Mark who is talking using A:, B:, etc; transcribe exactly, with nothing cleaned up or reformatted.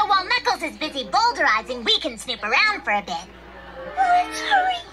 A: So while Knuckles is busy boulderizing, we can snoop around for a bit.
B: Let's hurry.